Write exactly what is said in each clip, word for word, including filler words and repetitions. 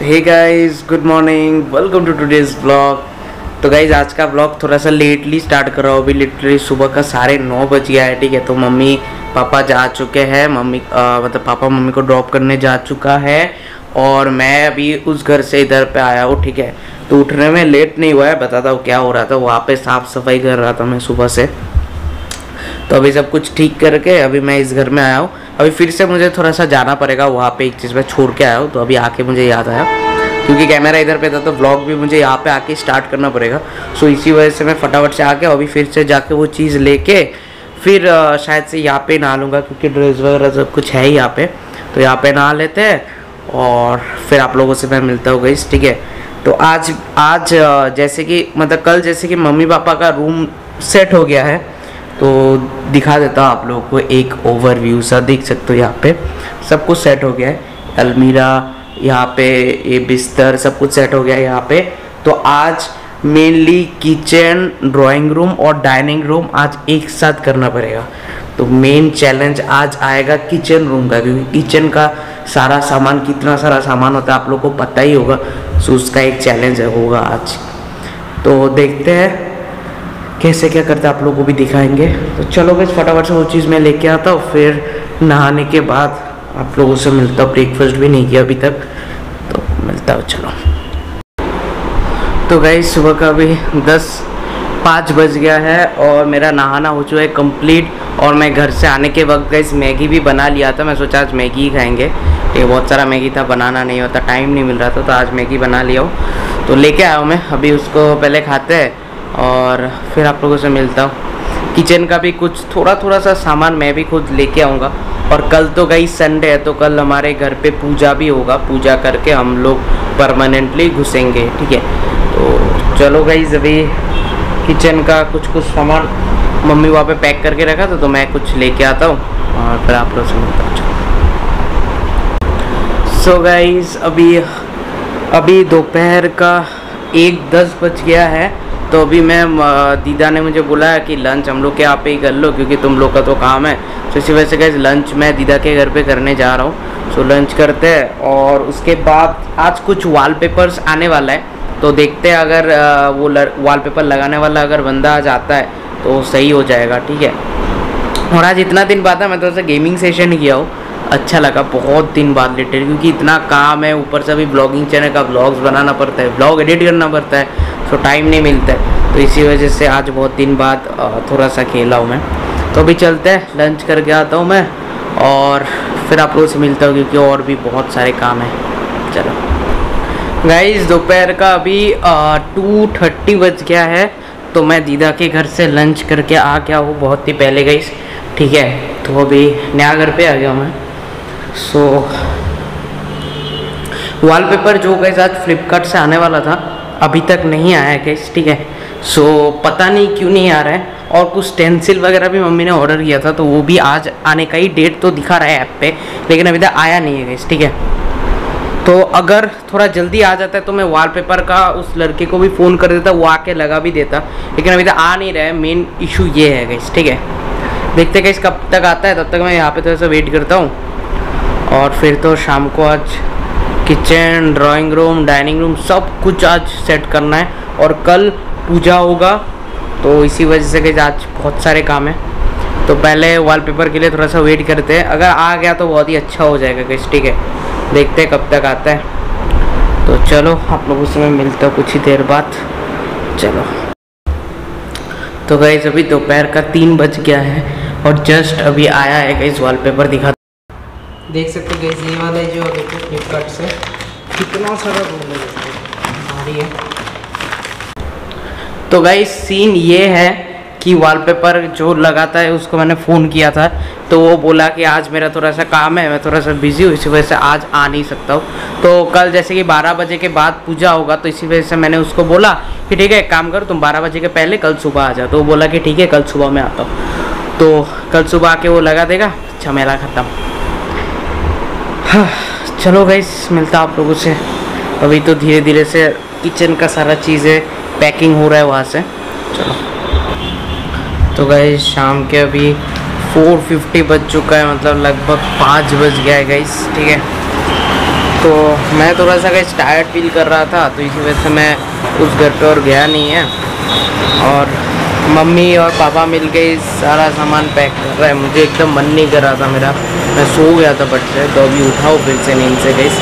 Hey guys, good morning, welcome to today's blog. तो guys आज का ब्लॉग थोड़ा सा लेटली स्टार्ट कर रहा हूँ। अभी लिटरली सुबह का साढ़े नौ बज गया है, ठीक है। तो मम्मी पापा जा चुके हैं, मम्मी आ, मतलब पापा मम्मी को ड्रॉप करने जा चुका है और मैं अभी उस घर से इधर पे आया हूँ, ठीक है। तो उठने में लेट नहीं हुआ है, बताता हूँ क्या हो रहा था। वहाँ पे साफ़ सफाई कर रहा था मैं सुबह से, तो अभी सब कुछ ठीक करके अभी मैं इस घर में आया हूँ। अभी फिर से मुझे थोड़ा सा जाना पड़ेगा, वहाँ पे एक चीज़ मैं छोड़ के आया हूँ। तो अभी आके मुझे याद आया, क्योंकि कैमरा इधर पे था तो व्लॉग भी मुझे यहाँ पे आके स्टार्ट करना पड़ेगा। सो इसी वजह से मैं फटाफट से आके अभी फिर से जाके वो चीज़ लेके फिर शायद से यहाँ पे नहा लूँगा, क्योंकि ड्रेस वगैरह सब कुछ है यहाँ पे। तो यहाँ पे नहा लेते हैं और फिर आप लोगों से मैं मिलता हूँ गाइस, ठीक है। तो आज आज जैसे कि मतलब कल जैसे कि मम्मी पापा का रूम सेट हो गया है, तो दिखा देता हूँ आप लोगों को एक ओवरव्यू सा। देख सकते हो यहाँ पे सब कुछ सेट हो गया है, अलमीरा यहाँ पे, ये बिस्तर सब कुछ सेट हो गया है यहाँ पे। तो आज मेनली किचन, ड्राइंग रूम और डाइनिंग रूम आज एक साथ करना पड़ेगा। तो मेन चैलेंज आज आएगा किचन रूम का, क्योंकि किचन का सारा सामान, कितना सारा सामान होता है आप लोगों को पता ही होगा। सो उसका एक चैलेंज होगा आज। तो देखते हैं कैसे क्या करते हैं, आप लोगों को भी दिखाएंगे। तो चलो बस फटाफट से वो चीज़ मैं लेके आता हूँ, फिर नहाने के बाद आप लोगों से मिलता हूँ। ब्रेकफास्ट भी नहीं किया अभी तक, तो मिलता हूँ। चलो तो गाइस सुबह का अभी दस पाँच बज गया है और मेरा नहाना हो चुका है कंप्लीट। और मैं घर से आने के वक्त गाइस मैगी भी बना लिया था। मैं सोचा आज मैगी ही खाएंगे, ये बहुत सारा मैगी था, बनाना नहीं होता, टाइम नहीं मिल रहा था, तो आज मैगी बना लिया हूँ। तो लेके आया हूँ मैं, अभी उसको पहले खाते हैं और फिर आप लोगों से मिलता हूँ। किचन का भी कुछ थोड़ा थोड़ा सा सामान मैं भी खुद लेके आऊँगा। और कल तो गई संडे है, तो कल हमारे घर पे पूजा भी होगा, पूजा करके हम लोग परमानेंटली घुसेंगे, ठीक है। तो चलो गाइस अभी किचन का कुछ कुछ सामान मम्मी वहाँ पे पैक करके रखा था, तो मैं कुछ लेके आता हूँ और फिर आप लोगों से मिलता हूँ। सो गाइस अभी अभी दोपहर का एक दस बज गया है। तो अभी मैं दीदा ने मुझे बुलाया कि लंच हम लोग के यहाँ पे ही कर लो, क्योंकि तुम लोग का तो काम है। तो इसी वजह से गाइस लंच मैं दीदा के घर पे करने जा रहा हूँ। सो लंच करते हैं और उसके बाद आज कुछ वॉलपेपर्स आने वाला है, तो देखते हैं अगर वो वॉलपेपर लगाने वाला अगर बंदा आज आता है तो सही हो जाएगा, ठीक है। और आज इतना दिन बाद मैं थोड़ा सा गेमिंग सेशन किया हूँ, अच्छा लगा बहुत दिन बाद लिटरली, क्योंकि इतना काम है, ऊपर से अभी ब्लॉगिंग चैनल का ब्लॉग्स बनाना पड़ता है, ब्लॉग एडिट करना पड़ता है, तो टाइम नहीं मिलता है। तो इसी वजह से आज बहुत दिन बाद थोड़ा सा खेला हूँ मैं। तो अभी चलते हैं, लंच करके आता हूँ मैं और फिर आप लोगों से मिलता हूँ, क्योंकि और भी बहुत सारे काम हैं। चलो गाइस दोपहर का अभी टू थर्टी बज गया है, तो मैं दीदा के घर से लंच करके आ गया हूँ बहुत ही पहले गाइस, ठीक है। तो अभी नया घर पे आ गया मैं। सो वॉलपेपर जो गाइस आज फ्लिपकार्ट से आने वाला था अभी तक नहीं आया है गाइस, ठीक है। सो पता नहीं क्यों नहीं आ रहा है। और कुछ स्टेंसिल वगैरह भी मम्मी ने ऑर्डर किया था, तो वो भी आज आने का ही डेट तो दिखा रहा है ऐप पे, लेकिन अभी तक आया नहीं है गाइस, ठीक है। तो अगर थोड़ा जल्दी आ जाता है तो मैं वॉलपेपर का उस लड़के को भी फ़ोन कर देता, वो आके लगा भी देता, लेकिन अभी तक आ नहीं रहा है। मेन इशू ये है गाइस, ठीक है। देखते हैं गाइस कब तक आता है, तब तक मैं यहाँ पे थोड़ा सा वेट करता हूँ। और फिर तो शाम को आज kitchen, drawing room, dining room सब कुछ आज सेट करना है। और कल पूजा होगा, तो इसी वजह से गाइस आज बहुत सारे काम है। तो पहले वॉलपेपर के लिए थोड़ा सा वेट करते हैं, अगर आ गया तो बहुत ही अच्छा हो जाएगा गाइस, ठीक है। देखते हैं कब तक आता है। तो चलो आप लोगों से मैं मिलता हूँ कुछ ही देर बाद। चलो तो गाइस अभी दोपहर का तीन बज गया है और जस्ट अभी आया है गाइस वॉलपेपर दिखा, देख सकते हो गाइस ये वाला जो देखो फ्लिपकार्ट से कितना सारा रोल है। तो गाइस सीन ये है कि वॉलपेपर जो लगाता है उसको मैंने फ़ोन किया था, तो वो बोला कि आज मेरा थोड़ा सा काम है, मैं थोड़ा सा बिज़ी हूँ, इसी वजह से आज आ नहीं सकता हूँ। तो कल जैसे कि बारह बजे के बाद पूजा होगा, तो इसी वजह से मैंने उसको बोला कि ठीक है एक काम कर, तुम बारह बजे के पहले कल सुबह आ जाओ। तो वो बोला कि ठीक है कल सुबह मैं आता हूँ। तो कल सुबह आके वो लगा देगा, झमेला ख़त्म। हाँ चलो गाइस मिलता आप लोगों से। अभी तो धीरे धीरे से किचन का सारा चीज़ें पैकिंग हो रहा है वहाँ से। चलो तो गाइस शाम के अभी चार पचास बज चुका है, मतलब लगभग पाँच बज गया है गाइस, ठीक है। तो मैं थोड़ा सा कहीं टायर्ड फील कर रहा था, तो इसी वजह से मैं उस घर पे और गया नहीं है। और मम्मी और पापा मिलके सारा सामान पैक कर रहा है। मुझे एकदम मन नहीं कर रहा था मेरा, मैं सो गया था बट से, तो अभी उठाओ फिर से नींद से गई।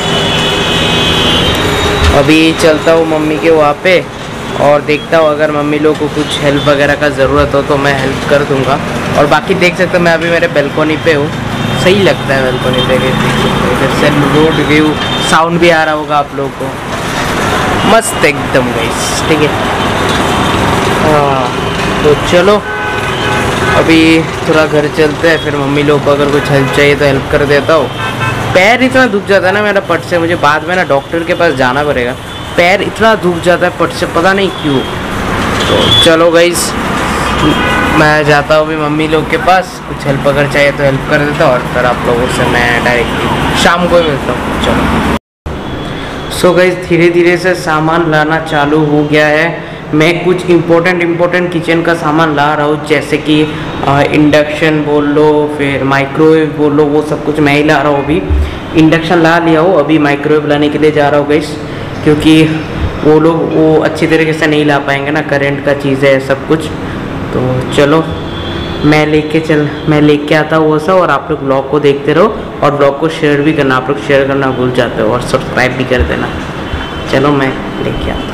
अभी चलता हूँ मम्मी के वहाँ पे और देखता हूँ अगर मम्मी लोग को कुछ हेल्प वगैरह का ज़रूरत हो तो मैं हेल्प कर दूँगा। और बाकी देख सकते हो मैं अभी मेरे बैल्कोनी पे हूँ, सही लगता है बैल्कोनी पे, इधर से रोड व्यू, साउंड भी आ रहा होगा आप लोगों को, मस्त एकदम गाइस। ठीक है, हाँ तो चलो अभी थोड़ा घर चलते हैं, फिर मम्मी लोग को अगर कुछ हेल्प चाहिए तो हेल्प कर देता हूँ। पैर इतना दुख जाता है ना मेरा पट से, मुझे बाद में ना डॉक्टर के पास जाना पड़ेगा। पैर इतना दुख जाता है पट से, पता नहीं क्यों। तो चलो गाइस मैं जाता हूँ अभी मम्मी लोग के पास, कुछ हेल्प अगर चाहिए तो हेल्प कर देता हूँ, और फिर आप लोगों से मैं डायरेक्टली शाम को ही मिलता हूँ। चलो सो गाइस धीरे धीरे से सामान लाना चालू हो गया है। मैं कुछ इम्पोर्टेंट इम्पोर्टेंट किचन का सामान ला रहा हूँ, जैसे कि इंडक्शन बोल लो, फिर माइक्रोवेव बोल लो, वो सब कुछ मैं ही ला रहा हूँ। अभी इंडक्शन ला लिया हूँ, अभी माइक्रोवेव लाने के लिए जा रहा हूँ गाइस, क्योंकि वो लोग वो अच्छी तरीके से नहीं ला पाएंगे ना, करंट का चीज़ है सब कुछ। तो चलो मैं लेके चल मैं लेके आता हूँ वो सब, और आप लोग ब्लॉग को देखते रहो, और ब्लॉग को शेयर भी करना, आप लोग शेयर करना भूल जाते हो, और सब्सक्राइब भी कर देना। चलो मैं लेके आता हूँ।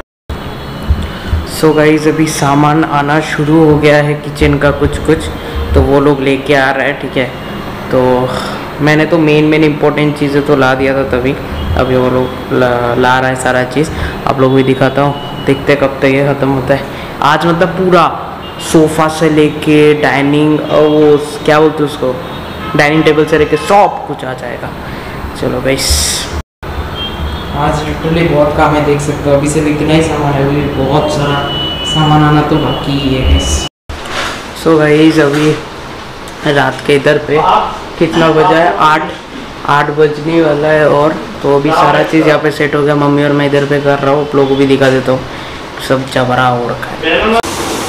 सो गाइस अभी सामान आना शुरू हो गया है किचन का कुछ कुछ, तो वो लोग लेके आ रहा है। ठीक है, तो मैंने तो मेन मेन इम्पोर्टेंट चीज़ें तो ला दिया था तभी, अभी वो लोग ला, ला रहा है सारा चीज़। आप लोग भी दिखाता हूँ, देखते कब तक ये ख़त्म होता है। आज मतलब पूरा सोफ़ा से लेके डाइनिंग, और वो क्या बोलते हैं उसको, डाइनिंग टेबल से लेके सब कुछ आ जाएगा। चलो गाइस आज लिटरली बहुत काम है, देख सकते हो अभी से इतना ही सामान है, अभी बहुत सारा सामान आना तो बाकी ही है गाइस। सो गाइस अभी रात के इधर पे कितना बजा है, आठ आठ बजने वाला है, और तो अभी सारा चीज़ यहाँ पे सेट हो गया। मम्मी और मैं इधर पे कर रहा हूँ, आप लोगों को भी दिखा देता हूँ, सब चबरा हो रखा है।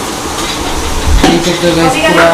तो गाइस पूरा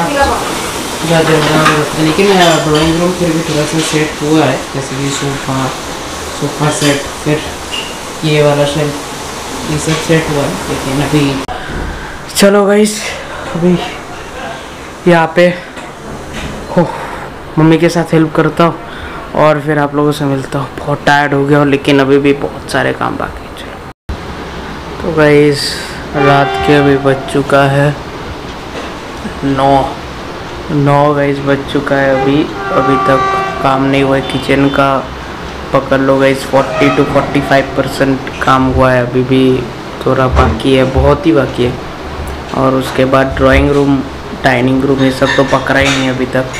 लेकिन ड्राइंग रूम फिर भी थोड़ा सा सेट हुआ है, जैसे कि सोफा सोफा सेट, फिर ये वाला शेल्फ, ये सब सेट हुआ है। लेकिन अभी चलो गाइस अभी यहाँ पे हो मम्मी के साथ हेल्प करता हूँ, और फिर आप लोगों से मिलता हूँ। बहुत टायर्ड हो गया हूँ, लेकिन अभी भी बहुत सारे काम बाकी हैं। चलो तो गाइस रात के अभी बज चुका है नौ नौ गाइस बज चुका है अभी अभी तक काम नहीं हुआ है किचन का। पकड़ लो guys forty two forty five percent काम हुआ है, अभी भी थोड़ा बाकी है, बहुत ही बाकी है। और उसके बाद ड्राइंग रूम, डाइनिंग रूम, ये सब तो पकड़ा ही नहीं अभी तक।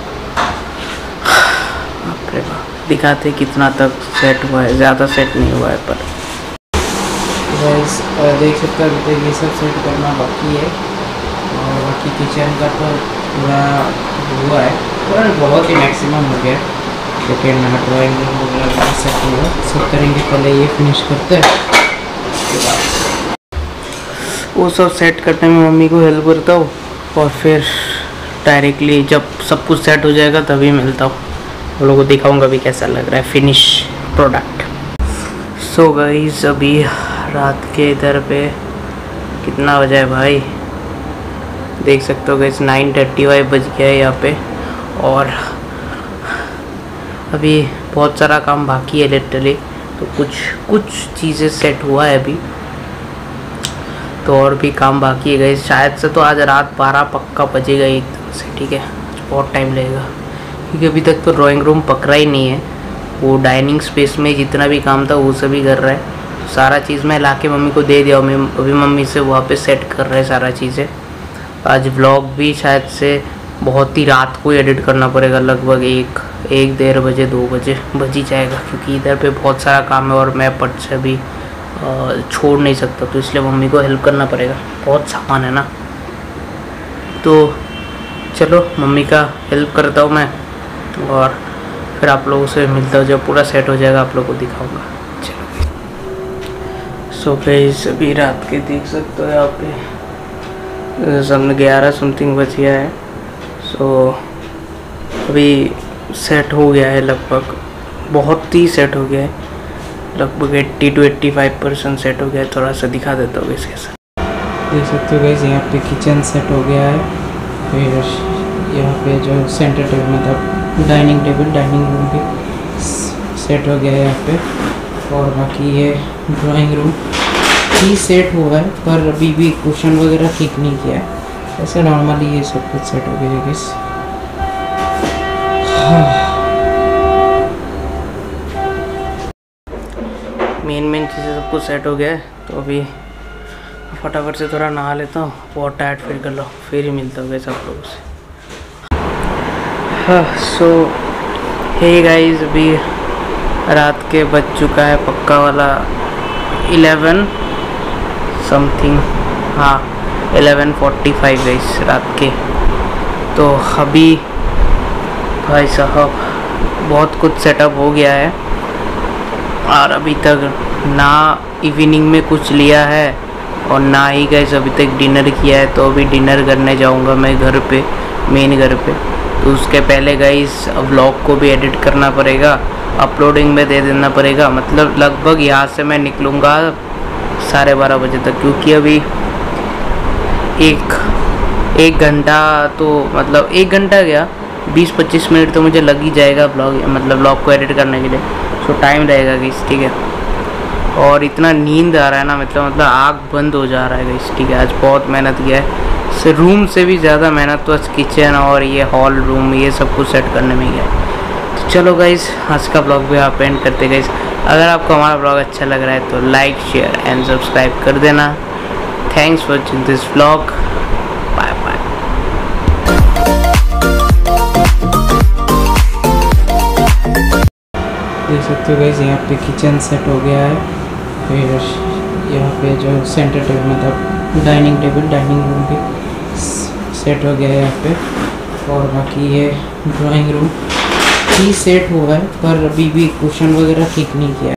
अरे दिखाते कितना तक सेट हुआ है, ज़्यादा सेट नहीं हुआ है, पर गाइस देख सकते हो अभी तक ये सब सेट करना बाकी है। और बाकी किचन का तो पूरा हुआ है, पूरा बहुत ही मैक्सिमम हो गया, लेकिन ड्राइंग रूम वगैरह सेट हुआ, सब करेंगे। पहले ये फिनिश करते हैं, उसके बाद वो सब सेट करने में मम्मी को हेल्प करता हूँ, और फिर डायरेक्टली जब सब कुछ सेट हो जाएगा तभी मिलता हूँ, वो लोगों को दिखाऊंगा भी कैसा लग रहा है फिनिश प्रोडक्ट। सो गाइस अभी रात के इधर पे कितना बजा है भाई, देख सकते हो गाइस नाइन थर्टी फाइव बज गया है यहाँ पे। और अभी बहुत सारा काम बाकी है लिटरली, तो कुछ कुछ चीज़ें सेट हुआ है अभी, तो और भी काम बाकी है गाइस। शायद से तो आज रात बारह पक्का बजेगा एकदम से। ठीक है, बहुत टाइम लगेगा, क्योंकि अभी तक तो ड्राइंग रूम पकड़ा ही नहीं है। वो डाइनिंग स्पेस में जितना भी काम था वो सभी कर रहा है, तो सारा चीज़ मैं लाके मम्मी को दे दिया। अभी मम्मी से वहाँ पे सेट कर रहे हैं सारा चीज़ें। आज व्लॉग भी शायद से बहुत ही रात को एडिट करना पड़ेगा, लगभग एक एक डेढ़ बजे दो बजे बज ही जाएगा, क्योंकि इधर पे बहुत सारा काम है और मैं पट से भी छोड़ नहीं सकता, तो इसलिए मम्मी को हेल्प करना पड़ेगा, बहुत सामान है ना। तो चलो मम्मी का हेल्प करता हूँ मैं, और फिर आप लोगों से मिलता हूँ जब पूरा सेट हो जाएगा, आप लोगों को दिखाऊंगा। चलो सो गाइस अभी रात के देख सकते हो यहाँ पे सामने ग्यारह समथिंग बज गया है। सो अभी सेट हो गया है लगभग, बहुत ही सेट हो गया है, लगभग अस्सी टू पचासी परसेंट सेट हो गया है। थोड़ा सा दिखा देता हूँ इसके साथ, देख सकते हो गाइस यहाँ पे किचन सेट हो गया है। फिर यहाँ पे जो सेंटर टेबल मतलब डाइनिंग टेबल डाइनिंग रूम भी सेट हो गया है यहाँ पे। और बाकी ये ड्राइंग रूम ही सेट हुआ है, पर अभी भी कुशन वगैरह ठीक नहीं किया है। ऐसे नॉर्मली ये सब कुछ सेट हो गया है गाइस। मेन मेन चीज़ें सब कुछ सेट हो गया है, तो अभी फटाफट से थोड़ा नहा लेता हूँ, बहुत टायर्ड फील कर लो, फिर ही मिलता हूँ सब लोगों से। हाँ सो हे गाइस, अभी रात के बज चुका है पक्का वाला इलेवन समथिंग, हाँ इलेवन फोर्टी फाइव गाइस रात के। तो अभी भाई साहब बहुत कुछ सेटअप हो गया है, और अभी तक ना इवनिंग में कुछ लिया है और ना ही गाइस अभी तक डिनर किया है। तो अभी डिनर करने जाऊंगा मैं घर पे, मेन घर पे। तो उसके पहले गाइस व्लॉग को भी एडिट करना पड़ेगा, अपलोडिंग में दे देना पड़ेगा। मतलब लगभग यहाँ से मैं निकलूँगा साढ़े बारह बजे तक, क्योंकि अभी एक एक घंटा तो मतलब एक घंटा गया बीस पच्चीस मिनट तो मुझे लग ही जाएगा ब्लॉग मतलब ब्लॉग को एडिट करने के लिए। सो टाइम रहेगा गाइस, ठीक है। और इतना नींद आ रहा है ना, मतलब मतलब आँख बंद हो जा रहा है गाइस, ठीक है। आज बहुत मेहनत किया है, से रूम से भी ज़्यादा मेहनत तो आज किचन और ये हॉल रूम ये सब कुछ सेट करने में गया है। तो चलो गाइस आज का ब्लॉग भी आप एंड करते गाइस। अगर आपको हमारा ब्लॉग अच्छा लग रहा है तो लाइक शेयर एंड सब्सक्राइब कर देना। Thanks for watching this blog, bye bye. देख सकते हो गाइस यहाँ पे किचन सेट हो गया है। फिर यहाँ पे जो सेंटर टेबल मतलब डाइनिंग टेबल डाइनिंग रूम भी सेट हो गया है यहाँ पे। और बाकी ये ड्राइंग रूम ही सेट हुआ है, पर अभी भी कुशन वगैरह ठीक नहीं किया है।